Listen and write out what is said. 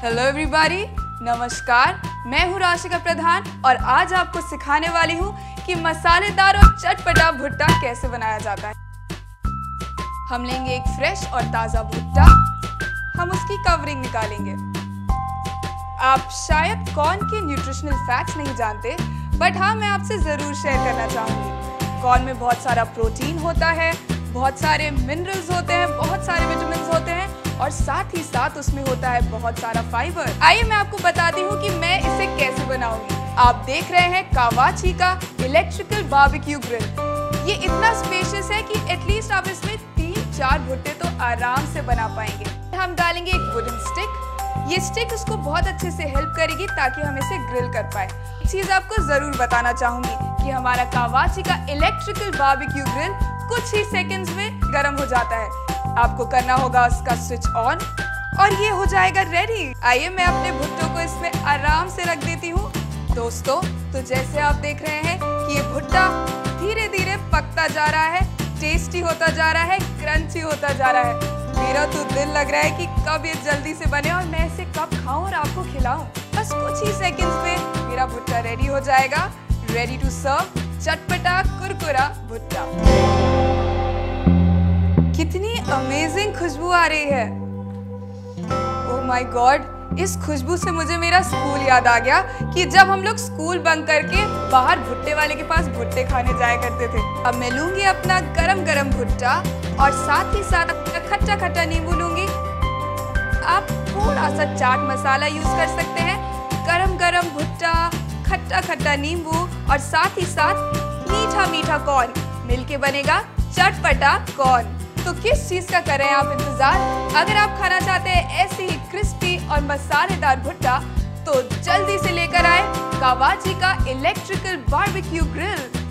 Hello everybody, नमस्कार। मैं हूँ राशिका प्रधान और आज आपको सिखाने वाली हूँ कि मसालेदार और चटपटा भुट्टा कैसे बनाया जाता है। हम लेंगे एक फ्रेश और ताज़ा भुट्टा। हम उसकी कवरिंग निकालेंगे। आप शायद कॉर्न के न्यूट्रिशनल फैक्ट्स नहीं जानते, बट हाँ, मैं आपसे ज़रूर शेयर करना चाहूँगी। कॉर्न में बहुत सारा प्रोटीन होता है, बहुत सारे मिनरल्स होते हैं, बहुत सारे विटामिन होते हैं और साथ ही साथ उसमें होता है बहुत सारा फाइबर। आइए मैं आपको बताती हूँ कि मैं इसे कैसे बनाऊंगी। आप देख रहे हैं कावाची का इलेक्ट्रिकल बारबेक्यू ग्रिल। ये इतना स्पेशियस है कि एटलीस्ट आप इसमें 3-4 भुट्टे तो आराम से बना पाएंगे। हम डालेंगे एक वुडन स्टिक। ये स्टिक उसको बहुत अच्छे से हेल्प करेगी ताकि हम इसे ग्रिल कर पाए। एक चीज आपको जरूर बताना चाहूंगी कि हमारा कावाची का इलेक्ट्रिकल बारबेक्यू ग्रिल कुछ ही सेकंड्स में गर्म हो जाता है। आपको करना होगा उसका स्विच ऑन और ये हो जाएगा रेडी। आइए मैं अपने भुट्टों को इसमें आराम से रख देती हूँ। दोस्तों, तो जैसे आप देख रहे हैं कि ये भुट्टा धीरे धीरे पकता जा रहा है, टेस्टी होता जा रहा है, क्रंची होता जा रहा है। मेरा तो दिल लग रहा है कि कब ये जल्दी से बने और मैं इसे कब खाऊं और आपको खिलाऊं। बस कुछ ही सेकंड्स में मेरा भुट्टा रेडी हो जाएगा। रेडी टू सर्व चटपटा कुरकुरा भुट्टा। कितनी अमेजिंग खुशबू आ रही है। ओह माय गॉड, इस खुशबू से मुझे मेरा स्कूल याद आ गया कि जब हम लोग स्कूल बंक करके बाहर भुट्टे वाले के पास भुट्टे खाने जाया करते थे। अब मैं लूंगी अपना गरम गरम भुट्टा और साथ ही साथ अपना खट्टा खट्टा नींबू लूंगी। आप थोड़ा सा चाट मसाला यूज कर सकते हैं। गरम गरम भुट्टा, खट्टा खट्टा नींबू और साथ ही साथ मीठा मीठा कॉर्न मिलके बनेगा चटपटा कॉर्न। तो किस चीज का कर रहे हैं आप इंतजार? अगर आप खाना चाहते हैं ऐसे ही क्रिस्पी और मसालेदार भुट्टा, तो जल्दी से लेकर आए कावाची का इलेक्ट्रिकल बारबेक्यू ग्रिल।